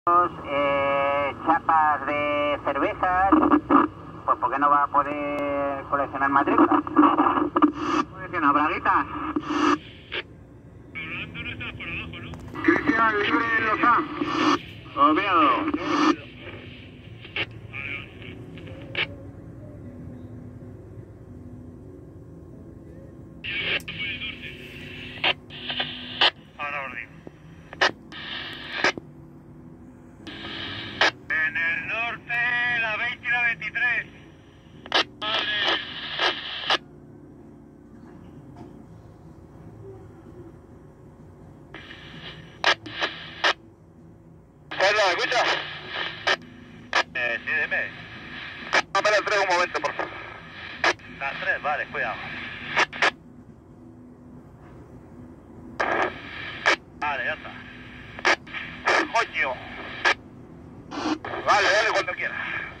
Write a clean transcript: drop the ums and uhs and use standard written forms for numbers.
chapas de cervezas, pues ¿por qué no va a poder coleccionar matrículas? Colecciona braguitas. Rolando no estás por abajo, ¿no? Cristian, libre en Lozán. Oviedo. Ahora os digo. En el norte, la 20 y la 23. Vale. Carlos, ¿me escuchas? Sí, dime. Dame la 3 un momento, por favor. Las 3, vale, cuidado. Vale, ya está. Coño. Vale, dale cuando quieras.